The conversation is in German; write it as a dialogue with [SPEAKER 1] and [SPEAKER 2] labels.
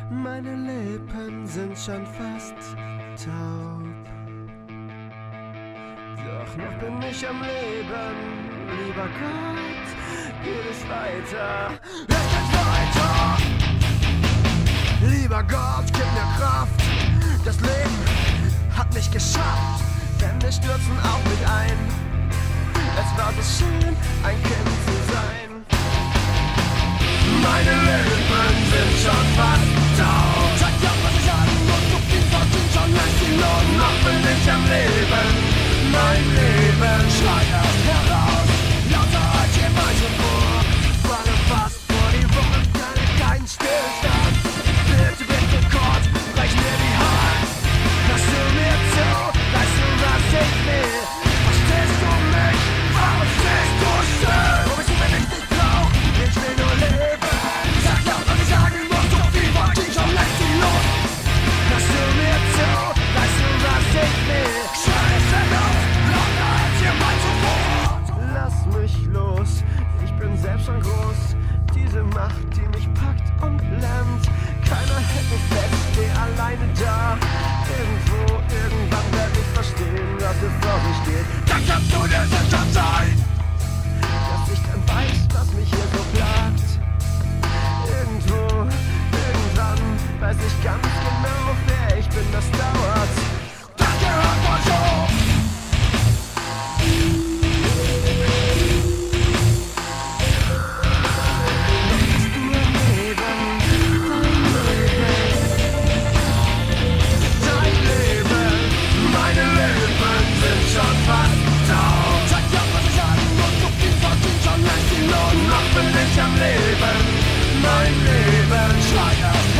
[SPEAKER 1] Meine Lippen sind schon fast taub. Doch noch bin ich am Leben, lieber Gott, geht es weiter. Es geht weiter! Lieber Gott, gib mir Kraft. Das Leben hat mich geschafft, denn wir stürzen auf mich ein. Es war so schön, ein Kind zu sein. Meine Lippen sind schon fast taub. Sag ja, was ich an muss, doch die verdient schon längst die Lohn. Noch bin ich am Leben. Mein Leben schreit erst heraus, lauter als jemals zuvor. Fange fast vor die Woche, keinen Stillstand. Bitte, bitte, Gott, brech mir die Hand. Hörst du mir zu, weißt du, was ich will? Verstehst du mich? Verstehst du schön? Wo bist du, wenn ich dich brauch? Ich will nur leben. Sag ja, was ich sagen muss, doch die verdient schon längst die Lohn. Hörst du mir zu, weißt du, was ich will? Scheiße, lauter als jemals zuvor. Lass mich los, ich bin selbst schon groß. Diese Macht, die mich packt und lähmt. Keiner hält mich fest, steh alleine da. Irgendwo, irgendwann werd ich verstehen, was hier vor sich geht. Dann kannst du dir sicher sein, dass ich dann weiß, was mich hier so plagt. Irgendwo, irgendwann weiß ich ganz genau, wer ich bin, das dauert. Das gehört wohl so. Schon fast taub. Sag ja, was ich sagen muss, doch die verdient schon längst die Lohn. Noch bin ich am Leben, mein Leben schreit erst